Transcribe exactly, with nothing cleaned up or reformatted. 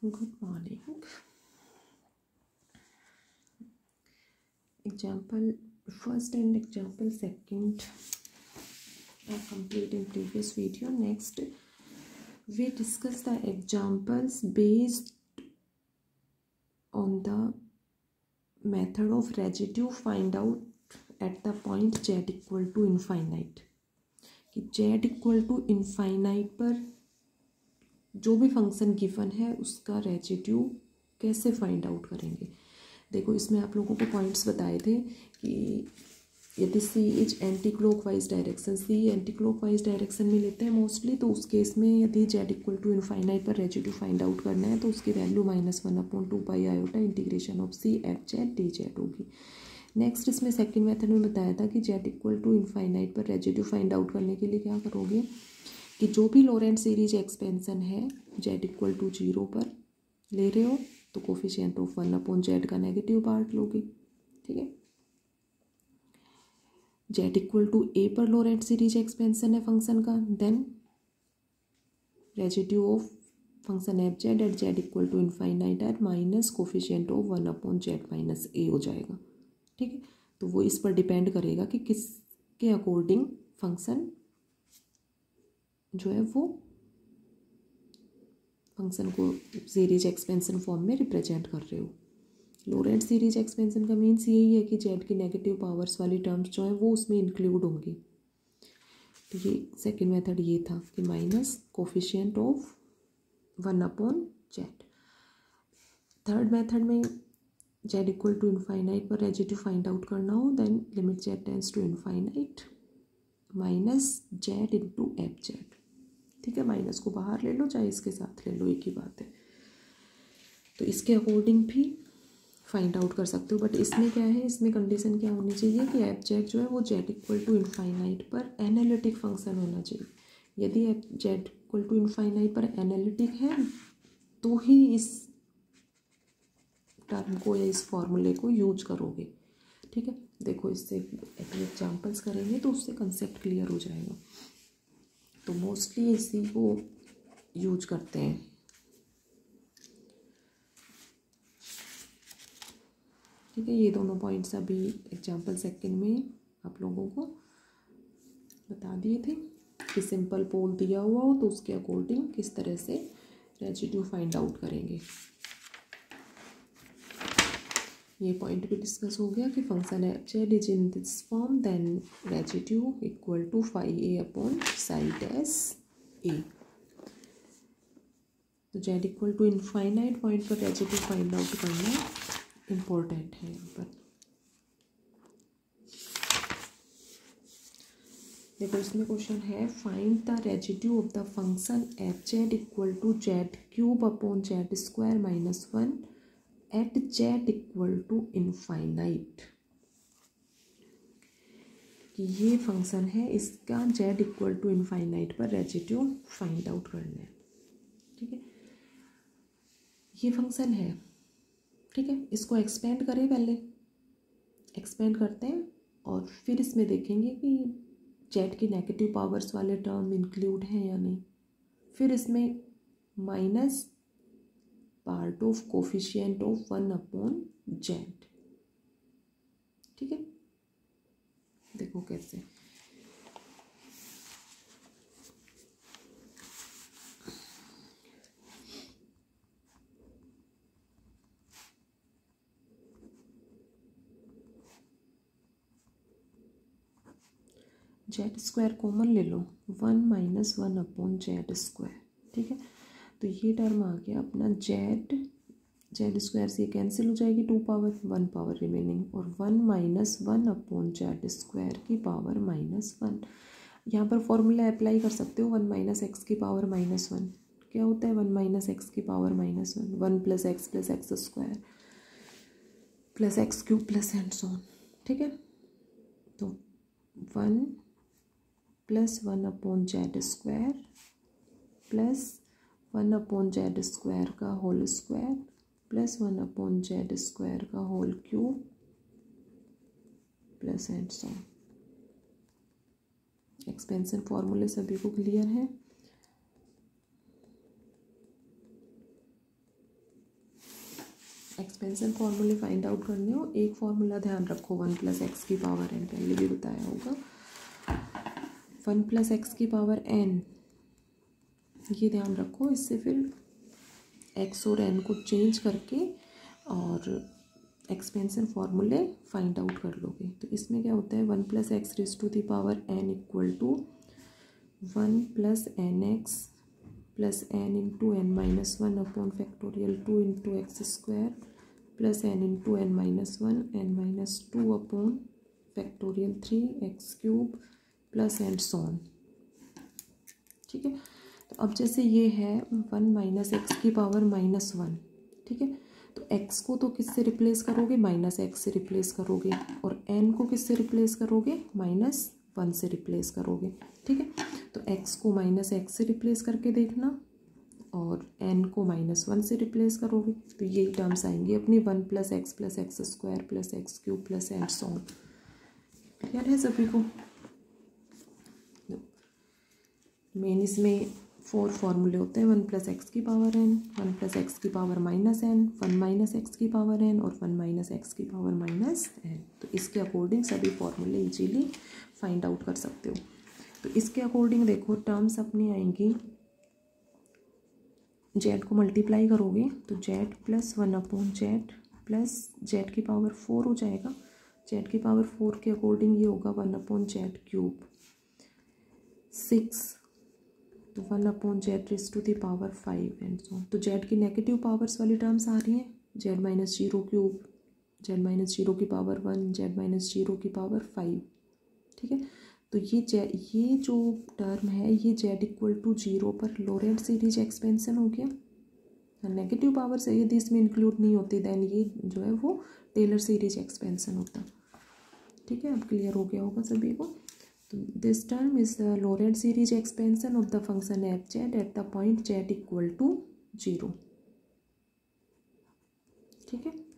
Good morning. Example first and example second are complete in previous video. Next, we discuss the examples based on the method of residue find out at the point z equal to infinite. कि z equal to infinite पर जो भी function given है उसका residue कैसे find out करेंगे. देखो, इसमें आप लोगों को पॉइंट्स बताए थे कि यदि C is anti clockwise direction, C anti clockwise direction में लेते हैं मोस्टली, तो उस केस में यदि जेड इक्वल टू इनफाइनाइट पर रेजिड्यू फाइंड आउट करना है तो उसकी value minus one upon two pi iota integration of C F Z D Z होगी. नेक्स्ट, इसमें सेकंड मेथड में बताया था कि जेड इक्वल टू इनफाइनाइट पर रेजिड्यू फाइंड आउट करने के लिए क्या करोगे कि जो भी लोरेंट सीरीज एक्सपेंशन है जेड इक्वल टू जीरो पर ले रहे हो तो coefficient of one upon Z का नेगेटिव पार्ट लोगे. ठीक है. जेड इक्वल टू ए पर लोरेंट सीरीज एक्सपेंशन है फंक्शन का, then residue of function F Z at Z equal to infinite at minus coefficient of one upon Z minus A हो जाएगा. ठीक है. तो वो इस पर डिपेंड करेगा कि किसके अकॉर्डिंग फंक्शन जो है वो फंक्शन को सीरीज एक्सपेंशन फॉर्म में रिप्रेजेंट कर रहे हो. लोरेंट सीरीज एक्सपेंशन का मीन्स यही है कि जेड की नेगेटिव पावर्स वाली टर्म्स जो है वो उसमें इंक्लूड होंगी. तो ये सेकेंड मेथड ये था कि minus coefficient of one upon Z. Third method में जेड इक्वल टू इनफाइनाइट पर रेजिड्यू फाइंड आउट करना हो, then limit Z tends to infinite minus Z into F Z. ठीक है. माइनस को बाहर ले लो चाहे इसके साथ ले लो, एक ही बात है. तो इसके अकॉर्डिंग भी फाइंड आउट कर सकते हो. बट इसमें क्या है, इसमें कंडीशन क्या होनी चाहिए कि एफ जेड जो है वो जेड इक्वल टू इनफाइनाइट पर एनालिटिक फंक्शन होना चाहिए. यदि F Z equal to infinite पर एनालिटिक है तो ही इस टर्म को या इस फॉर्मूले को यूज करोगे. ठीक है. देखो, इससे एग्जाम्पल्स करेंगे तो उससे कंसेप्ट क्लियर हो जाएगा. तो मोस्टली इसी को यूज करते हैं. ठीक है. ये दोनों पॉइंट्स अभी एग्जाम्पल सेकंड में आप लोगों को बता दिए थे कि सिंपल पोल दिया हुआ हो तो उसके अकॉर्डिंग किस तरह से रेजिड्यू फाइंड आउट करेंगे. ये पॉइंट भी डिस्कस हो गया कि function F Z is in this form, then residue equal to five A upon side S A. तो Z equal to infinite point पर रेजिड्यू फाइंड आउट करना इम्पोर्टेंट है यहाँ पर. देखो, इसमें क्वेश्चन है find the residue of the function F Z equal to Z cube upon Z square minus one at Z equal to infinite. कि ये फंक्शन है, इसका जेड इक्वल टू इनफाइनाइट पर रेजिड्यू फाइंड आउट करना है. ठीक है. ये फंक्शन है. ठीक है. इसको एक्सपेंड करें, पहले एक्सपेंड करते हैं और फिर इसमें देखेंगे कि जेड की नेगेटिव पावर्स वाले टर्म इंक्लूड हैं या नहीं. फिर इसमें minus part of coefficient of one upon Z. ठीक है. देखो कैसे. जेड स्क्वायर कॉमन ले लो, one minus one upon Z square. ठीक है. तो ये टर्म आ गया अपना जेड, जेड स्क्वायर से कैंसिल हो जाएगी, two power one power remaining, और one minus one upon Z square की पावर माइनस वन. यहाँ पर फॉर्मूला अप्लाई कर सकते हो, वन माइनस एक्स की पावर माइनस वन. क्या होता है वन माइनस एक्स की power minus one? One plus X plus X square plus X cube plus and so on. ठीक है. तो one plus one upon Z square plus one upon Z square का whole square plus one upon Z square का whole cube plus and so on. Expansion फॉर्मूले सभी को clear है. Expansion फॉर्मूले फाइंड आउट करने हो, एक फॉर्मूला ध्यान रखो, वन प्लस एक्स की पावर एन, पहले भी बताया होगा। वन प्लस एक्स की पावर एन, ये ध्यान रखो, इससे फिर एक्स और एन को चेंज करके और एक्सपेंशन फॉर्मूले फाइंड आउट कर लोगे। तो इसमें क्या होता है, one plus X raise to the power N equal to one plus N X plus N into N minus one upon factorial two into X square plus N into N minus one N minus two upon factorial three X cube plus and so on. ठीक है, तो अब जैसे ये है one minus X की power minus one, ठीक है, तो x को तो किससे रिप्लेस करोगे, माइनस एक्स से रिप्लेस करोगे, और n को किससे रिप्लेस करोगे, माइनस वन से रिप्लेस करोगे। ठीक है, तो x को माइनस एक्स से रिप्लेस करके देखना और n को माइनस वन से रिप्लेस करोगे, तो यही टर्म्स आएंगी अपनी, one plus X plus X square plus X cube plus and so on. Clear है सभी को? मेन इसमें फोर फॉर्मूले होते हैं, वन प्लस एक्स की power N, one plus X की power minus N, one minus X की पावर एन और वन माइनस एक्स की पावर माइनस एन। तो इसके अकॉर्डिंग सभी फॉर्मूले इजीली फाइंड आउट कर सकते हो। तो इसके अकॉर्डिंग देखो टर्म्स अपनी आएंगी, जेड को मल्टीप्लाई करोगे तो Z plus one upon Z plus Z की पावर फोर हो जाएगा, जेड की पावर फोर के अकॉर्डिंग ये होगा one upon Z cube, six तो one upon Z raise to the power five and so. तो जेड की नेगेटिव पावर्स वाली टर्म्स आ रही हैं, Z minus zero cube, Z minus zero की power one, Z minus zero की power five. ठीक है, तो ये जे ये जो टर्म है ये जेड इक्वल टू जीरो पर लोरेंट सीरीज एक्सपेंशन हो गया। नेगेटिव पावर्स यदि इसमें इंक्लूड नहीं होती देन ये जो है वो टेलर सीरीज एक्सपेंशन होता। ठीक है, अब क्लियर हो गया होगा सभी को। This term is the Lorentz series expansion of the function f(z) at the point z equal to zero. ठीक है।